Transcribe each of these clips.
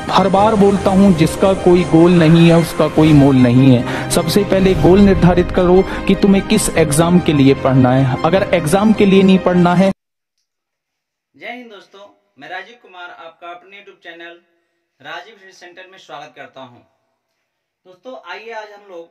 हर बार बोलता हूँ, जिसका कोई गोल नहीं है उसका कोई मोल नहीं है। सबसे पहले गोल निर्धारित करो कि तुम्हें किस एग्जाम के लिए पढ़ना है। अगर एग्जाम के लिए नहीं पढ़ना है। जय हिंद दोस्तों, मैं राजीव कुमार आपका अपने YouTube channel Rajeev study centre में स्वागत करता हूं। दोस्तों आइए आज हम लोग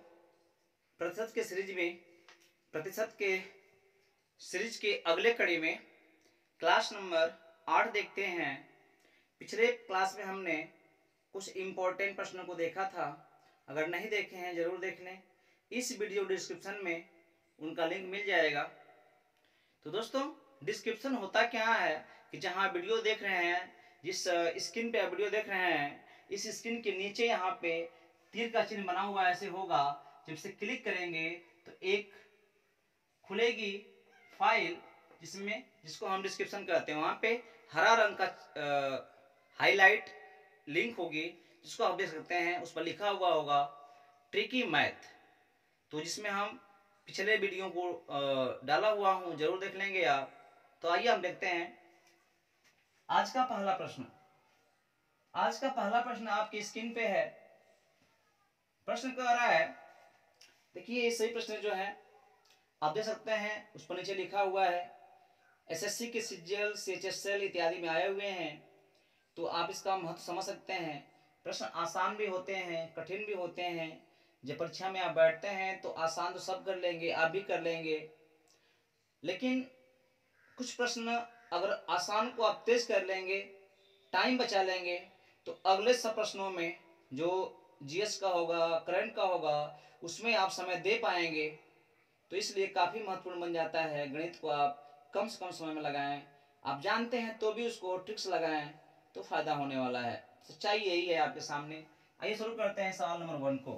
प्रतिशत के सीरीज के अगले कड़ी में क्लास नंबर 8 देखते हैं। पिछले क्लास में हमने कुछ इम्पोर्टेंट प्रश्नों को देखा था। अगर नहीं देखे हैं जरूर देख लें, इस वीडियो डिस्क्रिप्शन में उनका लिंक मिल जाएगा। तो दोस्तों डिस्क्रिप्शन होता क्या है कि जहां वीडियो देख रहे हैं, जिस स्क्रीन पे वीडियो देख रहे हैं, इस स्क्रीन के नीचे यहाँ पे तीर का चिन्ह बना हुआ ऐसे होगा। जब से क्लिक करेंगे तो एक खुलेगी फाइल जिसको हम डिस्क्रिप्शन कहते हैं। वहां पे हरा रंग का हाईलाइट लिंक होगी, जिसको आप देख सकते हैं। उस पर लिखा हुआ होगा ट्रिकी मैथ, तो जिसमें हम पिछले वीडियो को डाला हुआ हूं, जरूर देख लेंगे आप। तो आइए हम देखते हैं आज का पहला प्रश्न। आज का पहला प्रश्न आपकी स्क्रीन पे है। प्रश्न कह रहा है, देखिए ये सही प्रश्न जो है आप देख सकते हैं, उस पर नीचे लिखा हुआ है एसएससी के सीजीएल सीएचएसएल इत्यादि में आए हुए हैं, तो आप इसका महत्व समझ सकते हैं। प्रश्न आसान भी होते हैं, कठिन भी होते हैं। जब परीक्षा में आप बैठते हैं तो आसान तो सब कर लेंगे, आप भी कर लेंगे, लेकिन कुछ प्रश्न अगर आसान को आप तेज कर लेंगे, टाइम बचा लेंगे, तो अगले सब प्रश्नों में जो जीएस का होगा, करंट का होगा, उसमें आप समय दे पाएंगे। तो इसलिए काफी महत्वपूर्ण बन जाता है गणित को आप कम से कम समय में लगाएं। आप जानते हैं तो भी उसको ट्रिक्स लगाएं तो फायदा होने वाला है। सच्चाई यही है आपके सामने। आइए शुरू करते हैं सवाल नंबर 1 को।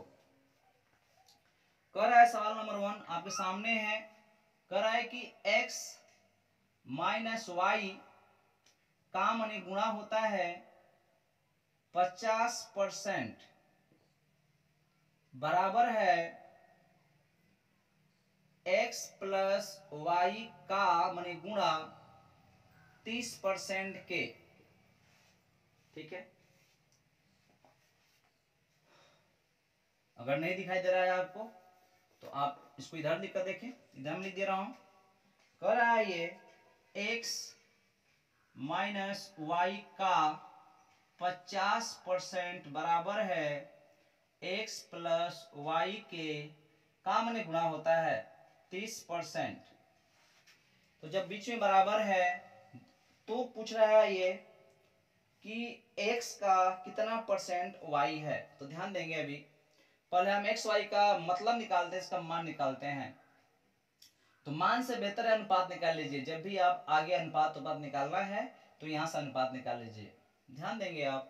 कह रहा है सवाल नंबर 1 आपके सामने है। कह रहा है कि x माइनस वाई का माने गुणा होता है 50% बराबर है x प्लस वाई का माने गुणा 30% के। ठीक है, अगर नहीं दिखाई दे रहा है आपको तो आप इसको इधर लिख कर देखें, इधर मैं लिख दे रहा हूं। कह रहा है ये x माइनस वाई का 50% बराबर है x प्लस वाई के का माने गुणा होता है 30%। तो जब बीच में बराबर है तो पूछ रहा है ये कि x का कितना परसेंट y है। तो ध्यान देंगे, अभी पहले हम x y का मतलब निकालते हैं, इसका मान निकालते हैं। तो मान से बेहतर है अनुपात निकाल लीजिए। जब भी आप आगे अनुपात निकालना है तो यहां से अनुपात निकाल लीजिए। ध्यान देंगे आप,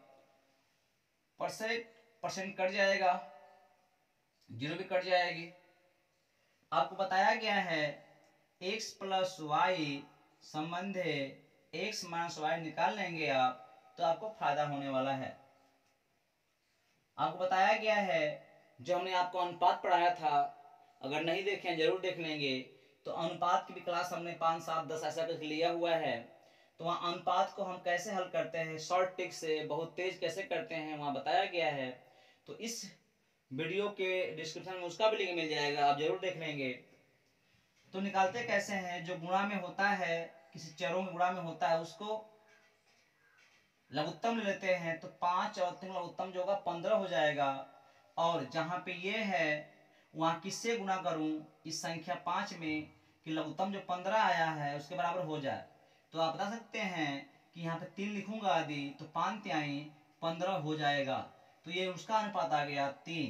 परसेंट कट जाएगा, जीरो भी कट जाएगी। आपको बताया गया है x प्लस वाई संबंध है x माइनस वाई निकाल लेंगे आप तो आपको फायदा होने वाला है। आपको बताया गया है, जो हमने आपको अनुपात पढ़ाया था, अगर नहीं देखें जरूर देख लेंगे। तो अनुपात की भी क्लास हमने 5, 7, 10 ऐसा करके लिया हुआ है। तो वहाँ अनुपात को हम कैसे हल करते हैं, शॉर्ट ट्रिक से बहुत तेज कैसे करते हैं, वहाँ बताया गया है। तो इस वीडियो के डिस्क्रिप्शन में उसका भी लिंक मिल जाएगा, आप जरूर देख लेंगे। तो निकालते कैसे हैं, जो गुणा में होता है, किसी चरों के गुणा में होता है, उसको लघुत्तम ले लेते हैं। तो 5 और 3 लघुत्तम जो होगा 15 हो जाएगा। और जहां पे ये है वहां किससे गुणा करूं, इस संख्या 5 में कि लघुत्तम जो 15 आया है उसके बराबर हो जाए। तो आप बता सकते हैं कि यहाँ पे 3 लिखूंगा आदि तो 5 तिहाई 15 हो जाएगा। तो ये उसका अनुपात आ गया 3।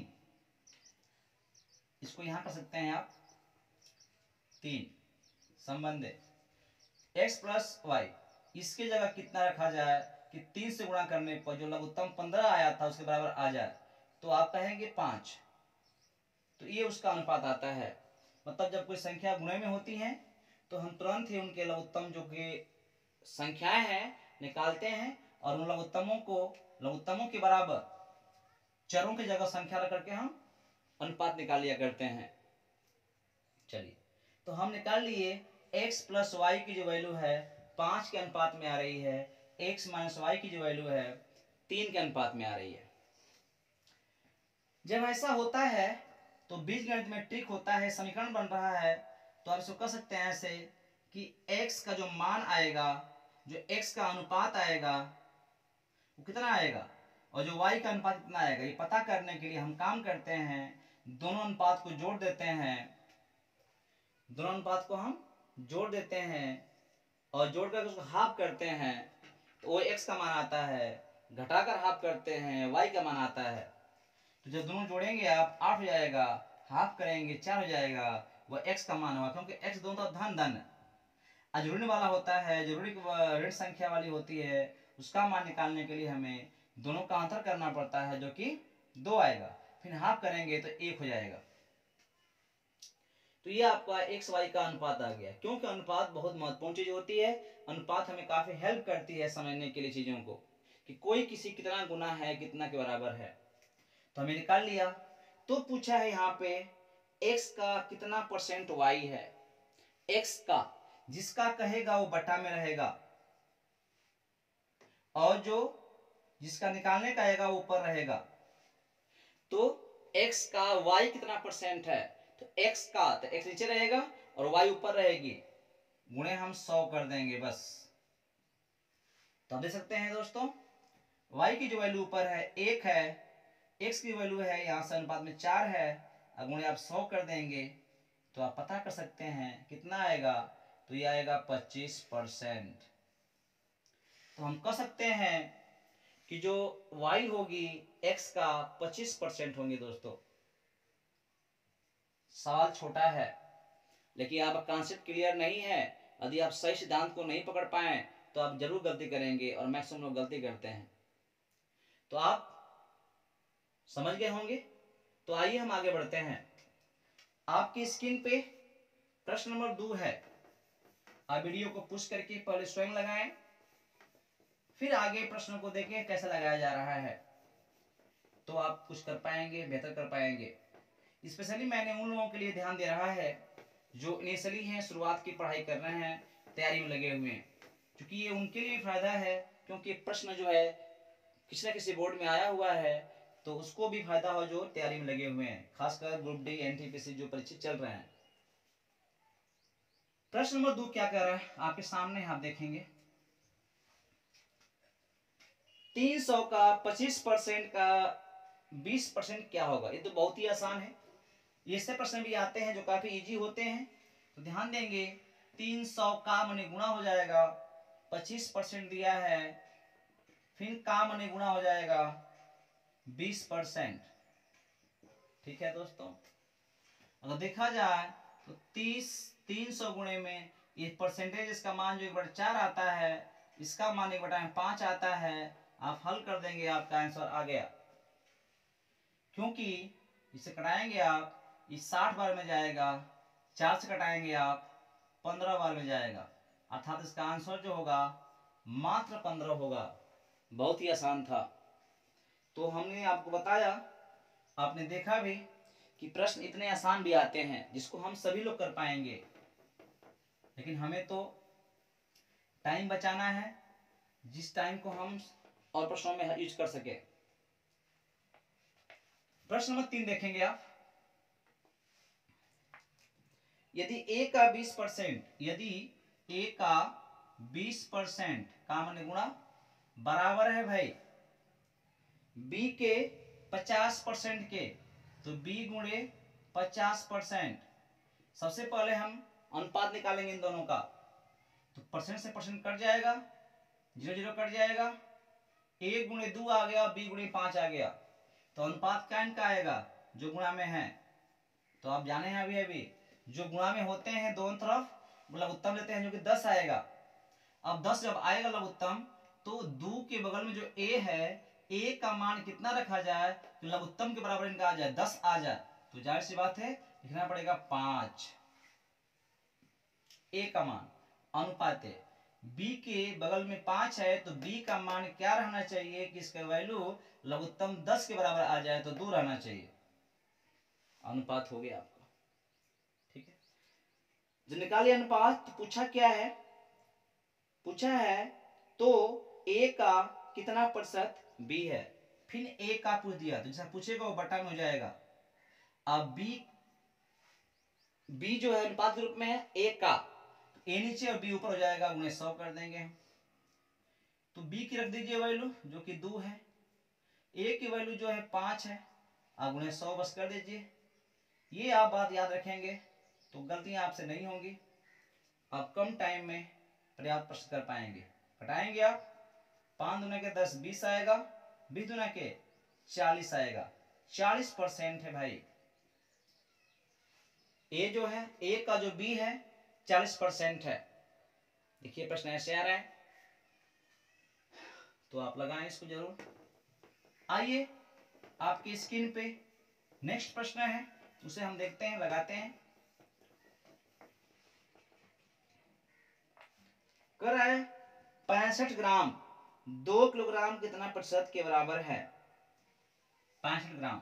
इसको यहां कर सकते हैं आप 3 संबंध x प्लस वाई। इसके जगह कितना रखा जाए कि 3 से गुणा करने पर जो लघुत्तम 15 आया था उसके बराबर आ जाए, तो आप कहेंगे 5। तो ये उसका अनुपात आता है। मतलब जब कोई संख्या गुणे में होती है तो हम तुरंत ही उनके लघुत्तम जो कि संख्याएं हैं निकालते हैं, और उन लघुत्तमों के बराबर चरों की जगह संख्या रख करके हम अनुपात निकाल लिया करते हैं। चलिए, तो हम निकाल लिए x प्लस वाई की जो वैल्यू है 5 के अनुपात में आ रही है, x माइनस वाई की जो वैल्यू है 3 के अनुपात में आ रही है। जब ऐसा होता है तो बीजगणित में ट्रिक होता है, समीकरण बन रहा है तो आप इसको कह सकते हैं ऐसे कि x का जो मान आएगा, जो x का अनुपात आएगा वो कितना आएगा और जो y का अनुपात कितना आएगा, ये पता करने के लिए हम काम करते हैं, दोनों अनुपात को जोड़ देते हैं, दोनों अनुपात को हम जोड़ देते हैं और जोड़कर उसको हाफ करते हैं तो वो x का मान आता है, घटाकर हाफ करते हैं y का मान आता है। तो जब दोनों जोड़ेंगे आप 8 हो जाएगा, हाफ करेंगे 4 हो जाएगा, वह x का मान होगा क्योंकि x दोनों तरफ धन धन ऋण वाला होता है, जो ऋण संख्या वाली होती है उसका मान निकालने के लिए हमें दोनों का अंतर करना पड़ता है जो कि 2 आएगा, फिर हाफ करेंगे तो 1 हो जाएगा। तो ये आपका x y का अनुपात आ गया, क्योंकि अनुपात बहुत महत्वपूर्ण चीज होती है। अनुपात हमें काफी हेल्प करती है समझने के लिए चीजों को कि कोई किसी कितना गुना है, कितना के बराबर है। तो हमें निकाल लिया। तो पूछा है यहाँ पे x का कितना परसेंट y है, x का जिसका कहेगा वो बटा में रहेगा और जो जिसका निकालने का आएगा वो ऊपर रहेगा। तो x का y कितना परसेंट है, तो x का तो x नीचे रहेगा और y ऊपर रहेगी, गुणे हम 100 कर देंगे बस। तो आप देख सकते हैं दोस्तों y की जो वैल्यू ऊपर है 1 है, x की वैल्यू है यहां से अनुपात में 4 है, गुणे आप 100 कर देंगे तो आप पता कर सकते हैं कितना आएगा, तो ये आएगा 25%। तो हम कह सकते हैं कि जो y होगी x का 25% होंगे। दोस्तों सवाल छोटा है लेकिन आपका कॉन्सेप्ट क्लियर नहीं है, यदि आप सही सिद्धांत को नहीं पकड़ पाए तो आप जरूर गलती करेंगे और मैक्सिमम लोग गलती करते हैं। तो आप समझ गए होंगे। तो आइए हम आगे बढ़ते हैं। आपकी स्क्रीन पे प्रश्न नंबर 2 है। आप वीडियो को पुश करके पहले स्वयं लगाएं, फिर आगे प्रश्नों को देखें कैसे लगाया जा रहा है, तो आप कुछ कर पाएंगे, बेहतर कर पाएंगे। स्पेशली मैंने उन लोगों के लिए ध्यान दे रहा है जो इनिशियली हैं, शुरुआत की पढ़ाई कर रहे हैं, तैयारी में लगे हुए हैं, क्योंकि ये उनके लिए फायदा है, क्योंकि प्रश्न जो है किसी न किसी बोर्ड में आया हुआ है तो उसको भी फायदा हो जो तैयारी में लगे हुए हैं, खासकर ग्रुप डी एनटीपीसी जो परीक्षा चल रहे हैं। प्रश्न नंबर 2 क्या कह रहा है आपके सामने, आप देखेंगे 300 का 25% का 20% क्या होगा। ये तो बहुत ही आसान है, इससे प्रश्न भी आते हैं जो काफी इजी होते हैं। तो ध्यान देंगे 300 का मने गुणा हो जाएगा, 25% दिया है, फिर का मने गुणा हो जाएगा 20%। ठीक है दोस्तों, अगर देखा जाए तो 300 गुणे में ये परसेंटेज, इसका मान जो 1/4 आता है, इसका मान 1/5 आता है। आप हल कर देंगे, आपका आंसर आ गया। क्योंकि इसे कटाएंगे आप, ये 60 बार में जाएगा, 4 से कटाएंगे आप 15 बार में जाएगा, अर्थात इसका आंसर जो होगा मात्र 15 होगा। बहुत ही आसान था। तो हमने आपको बताया, आपने देखा भी कि प्रश्न इतने आसान भी आते हैं जिसको हम सभी लोग कर पाएंगे, लेकिन हमें तो टाइम बचाना है, जिस टाइम को हम और प्रश्नों में यूज कर सके। प्रश्न नंबर 3 देखेंगे आप, यदि a का 20%, यदि a का 20% का माने गुणा बराबर है भाई b के 50% के, तो b गुणे 50%। सबसे पहले हम अनुपात निकालेंगे इन दोनों का, तो परसेंट से परसेंट कट जाएगा, 0 0 कट जाएगा, a गुणे 2 आ गया, b गुणे 5 आ गया, तो अनुपात क्या इनका आएगा जो गुणा में है। तो आप जाने हैं अभी जो गुणा में होते हैं दोनों तरफ लघुत्तम लेते हैं जो कि 10 आएगा। अब 10 जब आएगा लघुत्तम तो 2 के बगल में जो a है, a का मान कितना रखा जाए तो लघुत्तम के बराबर इनका आ जाए, 10 आ जाए, तो जाहिर सी बात है लिखना पड़ेगा 5 a का मान। अनुपात b के बगल में 5 है तो b का मान क्या रहना चाहिए कि इसका वैल्यू लघुत्तम 10 के बराबर आ जाए, तो 2 रहना चाहिए। अनुपात हो गया आपका। ठीक है, जब निकालिए अनुपात तो पूछा क्या है, पूछा है तो a का कितना प्रतिशत बी है, फिर ए का पूछ दिया तो जैसा पूछेगा वो बटा में हो जाएगा। अब बी जो है अनुपात के रूप में है ए का, ए नीचे और बी ऊपर हो जाएगा, उन्हें 100 कर देंगे। तो बी की रख दीजिए वैल्यू जो कि 2 है, ए की वैल्यू जो है 5 है, अब उन्हें 100 बस कर दीजिए। ये आप बात याद रखेंगे तो गलतियां आपसे नहीं होंगी, आप कम टाइम में पर्याप्त प्रश्न कर पाएंगे। घटाएंगे आप 5 दूना के 10 20 आएगा, 20 दूना के 40 आएगा, 40% है भाई। ए जो है ए का जो बी है 40% है। देखिए प्रश्न ऐसे आ रहा है तो आप लगाएं इसको जरूर। आइए आपकी स्क्रीन पे नेक्स्ट प्रश्न है, उसे हम देखते हैं, लगाते हैं। कर रहा है 65 ग्राम 2 किलोग्राम कितना प्रतिशत के बराबर है? 65 ग्राम,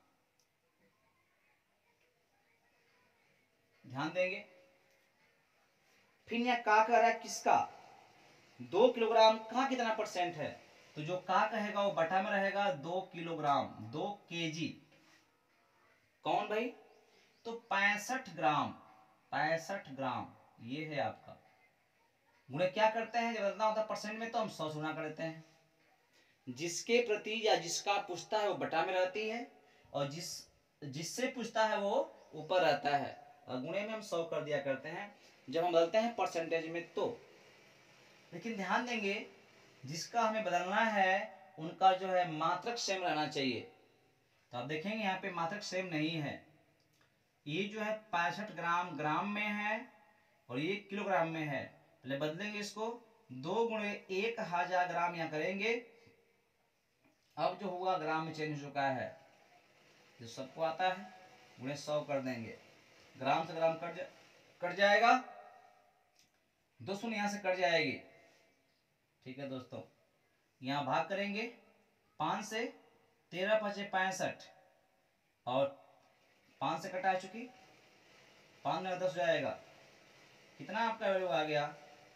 ध्यान देंगे। फिर यह का कह रहा है किसका? 2 किलोग्राम का कितना परसेंट है? तो जो का कहेगा वो बटा में रहेगा 2 किलोग्राम, 2 केजी। कौन भाई? तो 65 ग्राम, 65 ग्राम ये है आपका। गुणे क्या करते हैं जब बदलना होता है परसेंट में तो हम 100 से गुणा कर देते हैं। जिसके प्रति या जिसका पूछता है वो बटा में रहती है और जिससे पूछता है वो ऊपर रहता है, और गुणे में हम 100 कर दिया करते हैं जब हम बदलते हैं परसेंटेज में। तो लेकिन ध्यान देंगे जिसका हमें बदलना है उनका जो है मात्रक सेम रहना चाहिए। तो आप देखेंगे यहाँ पे मात्रक सेम नहीं है। ये जो है 65 ग्राम ग्राम में है और ये किलोग्राम में है। पहले बदलेंगे इसको, 2 गुणे 1000 ग्राम यहाँ करेंगे, अब जो होगा ग्राम में चेंज हो चुका है, जो सबको आता है गुणे 100 कर देंगे, ग्राम से ग्राम कट जाएगा, 2 शून्य यहाँ से कट जाएगी। ठीक है दोस्तों, यहाँ भाग करेंगे 5 से, 13 5 65 और 5 से कटा चुकी, 5 में 10 हो जाएगा। कितना आपका वैल्यू आ गया?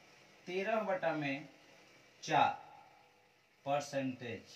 13/4 परसेंटेज,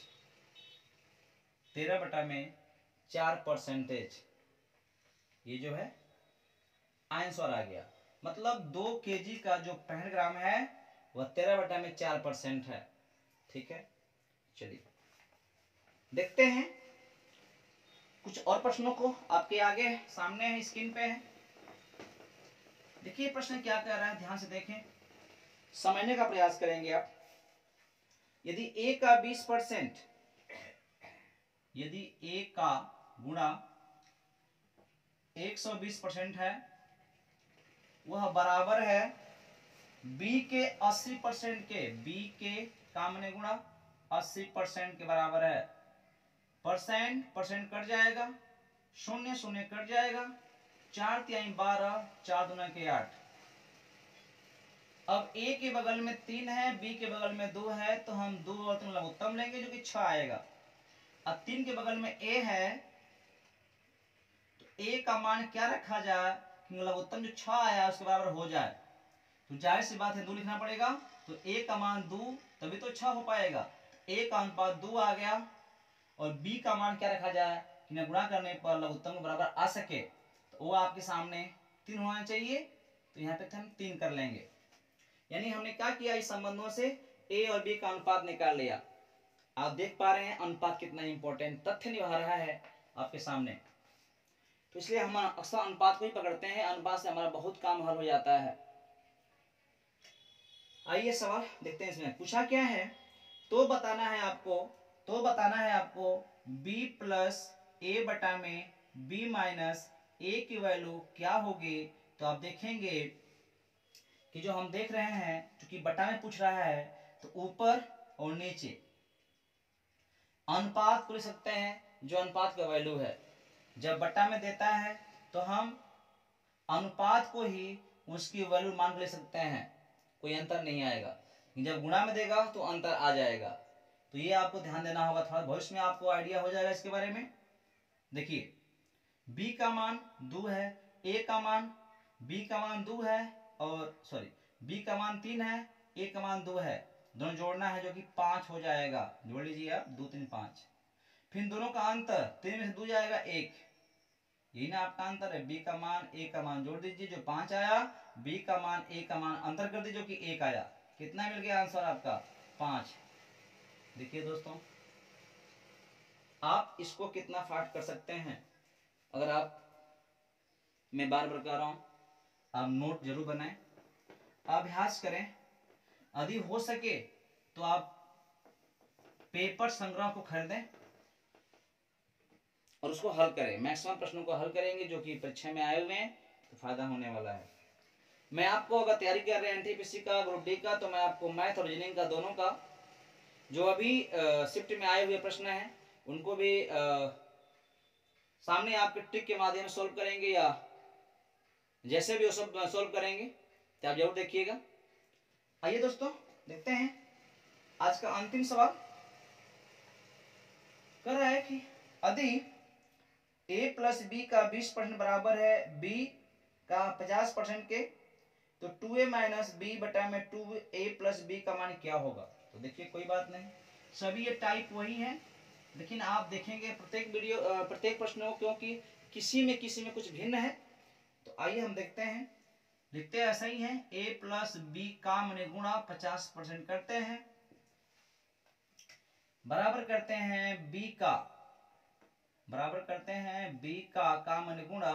13/4%। ये जो है आंसर आ गया। मतलब 2 केजी का जो 65 ग्राम है वह 13/4% है। ठीक है, चलिए देखते हैं कुछ और प्रश्नों को। आपके आगे सामने है, स्क्रीन पे है। देखिए प्रश्न क्या कह रहा है, ध्यान से देखें, समझने का प्रयास करेंगे आप। यदि a का 20%, यदि a का गुणा 120% है, वह बराबर है b के 80% के। b के का माने गुणा 80% के बराबर है। परसेंट कट जाएगा, 0 0 कट जाएगा, 4 3 12, 4 दूना के 8। अब a के बगल में 3 है, b के बगल में 2 है, तो हम 2 और 3 लघुत्तम लेंगे जो कि 6 आएगा। अब 3 के बगल में a है तो a का मान क्या रखा जाए कि लघुत्तम जो 6 आया उसके बराबर हो जाए। तो जाहिर सी बात है 2 लिखना पड़ेगा, तो a का मान 2 तभी तो 6 हो पाएगा। a का अनुपात 2 आ गया और b का मान क्या रखा जाए कि न गुणा करने पर लघुत्तम के बराबर आ सके, तो वो आपके सामने 3 होना चाहिए। तो यहाँ पे हम 3 कर लेंगे। यानी हमने क्या किया, इस संबंधों से a और b का अनुपात निकाल लिया। आप देख पा रहे हैं अनुपात कितना इंपॉर्टेंट तथ्य निभा रहा है आपके सामने। तो इसलिए हम अक्सर अनुपात को ही पकड़ते हैं, अनुपात से हमारा बहुत काम हल हो जाता है। आइए सवाल देखते हैं। इसमें पूछा क्या है, तो बताना है आपको b प्लस a बटा में b माइनस a की वैल्यू क्या होगी। तो आप देखेंगे कि जो हम देख रहे हैं क्योंकि बटा में पूछ रहा है तो ऊपर और नीचे अनुपात को लिख सकते हैं जो अनुपात का वैल्यू है। जब बटा में देता है तो हम अनुपात को ही उसकी वैल्यू मान के ले सकते हैं, कोई अंतर नहीं आएगा। जब गुणा में देगा तो अंतर आ जाएगा। तो ये आपको ध्यान देना होगा, थोड़ा भविष्य में आपको आइडिया हो जाएगा इसके बारे में। देखिए b का मान 2 है, b का मान 2 है और b का मान 3 है, a का मान 2 है। दोनों जोड़ना है जो कि 5 हो जाएगा। जोड़ लीजिए आप, 2 3 5। फिर दोनों का अंतर 3 में से 2 जाएगा 1, यही ना आपका अंतर है। b का मान a का मान जोड़ दीजिए, जो 5 आया b का मान a का मान अंतर कर दीजिए जो कि 1 आया। कितना मिल गया आंसर आपका? 5। देखिए दोस्तों, आप इसको कितना फास्ट कर सकते हैं। अगर आप, मैं बार बार कह रहा हूं, आप नोट जरूर बनाएं, अभ्यास करें। यदि हो सके तो आप पेपर संग्रह को खरीदें और उसको हल करें। मैक्सिमम प्रश्नों को हल करेंगे जो कि परीक्षा में आए हुए हैं, तो फायदा होने वाला है। मैं आपको, अगर तैयारी कर रहे हैं एनटीपीसी का, ग्रुप डी का, तो मैं आपको मैथ और रीजनिंग का दोनों का जो अभी शिफ्ट में आए हुए प्रश्न हैं उनको भी सामने आपके ट्रिक के माध्यम से सोल्व करेंगे, या जैसे भी वो सब सोल्व करेंगे, तो आप जरूर देखिएगा। आइए दोस्तों देखते हैं आज का अंतिम सवाल। कर रहा है कि यदि a प्लस बी का 20% बराबर है b का 50% के, तो 2a माइनस बी बटा में 2a प्लस बी का मान क्या होगा। तो देखिए कोई बात नहीं, सभी ये टाइप वही है, लेकिन आप देखेंगे प्रत्येक वीडियो प्रत्येक प्रश्नों को, क्योंकि किसी में कुछ भिन्न है। तो आइए हम देखते हैं। लिखते ऐसा ही है, a प्लस बी का मन गुणा 50% करते हैं, बराबर करते हैं b का, बराबर करते हैं b का मन गुणा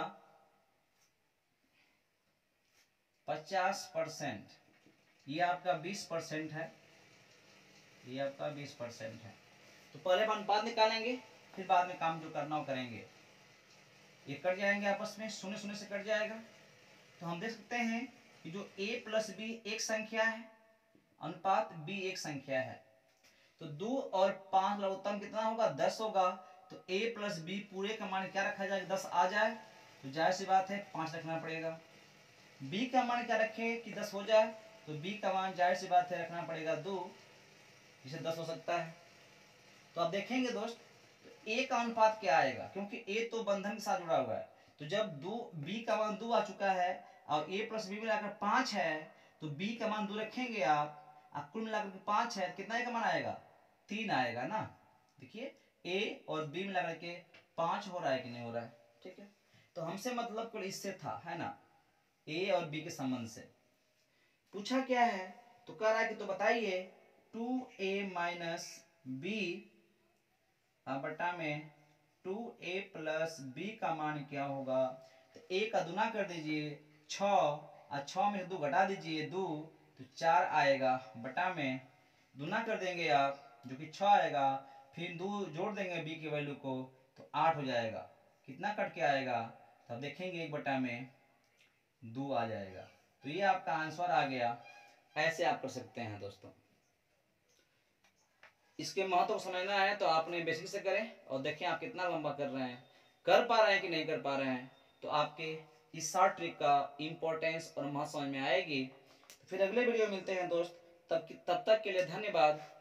50%। ये आपका 20% है, ये आपका 20% है। तो पहले हम अनुपात निकालेंगे, फिर बाद में काम जो करना हो करेंगे। ये कट जाएंगे आपस में, 0 0 से कट जाएगा। तो हम देख सकते हैं कि जो a प्लस बी एक संख्या है, अनुपात b एक संख्या है, तो 2 और 5 लघुत्तम कितना होगा? 10 होगा। तो a प्लस बी पूरे का मान क्या रखा जाएगा? 10 आ जाए, तो जाहिर सी बात है 5 रखना पड़ेगा। b का मान क्या रखें कि 10 हो जाए, तो b का मान जाहिर सी बात है रखना पड़ेगा 2, जिसे 10 हो सकता है। तो आप देखेंगे दोस्त, तो a का अनुपात क्या आएगा, क्योंकि a तो बंधन के साथ जुड़ा हुआ है। तो जब b का मान 2 आ चुका है और a प्लस बी मिलाकर 5 है, तो b का मान 2 रखेंगे आप कुल मिलाकर के 5 है, कितना का मान आएगा? 3 आएगा ना। देखिए a और b मिलाकर के 5 हो रहा है कि नहीं हो रहा है, ठीक है। तो हमसे मतलब कुल इससे था, है ना, a और b के संबंध से पूछा क्या है। तो कह रहा है कि तो बताइए 2a माइनस बी बटा में 2a प्लस बी का मान क्या होगा। तो a का गुना कर दीजिए 6, और 6 में 2 घटा दीजिए 2, तो 4 आएगा, बटा में गुना कर देंगे आप जो कि 6 आएगा, फिर 2 जोड़ देंगे b की वैल्यू को, तो 8 हो जाएगा। कितना कट के आएगा? तो आप देखेंगे 1 बटा में 2 आ जाएगा। तो ये आपका आंसर आ गया। ऐसे आप कर सकते हैं दोस्तों। इसके महत्व को समझना है तो आपने बेसिक से करें और देखें आप कितना लंबा कर रहे हैं, कर पा रहे हैं कि नहीं कर पा रहे हैं। तो आपके इस शॉर्ट ट्रिक का इंपॉर्टेंस और महत्व समझ में आएगी। तो फिर अगले वीडियो मिलते हैं दोस्त, तब तक के लिए धन्यवाद।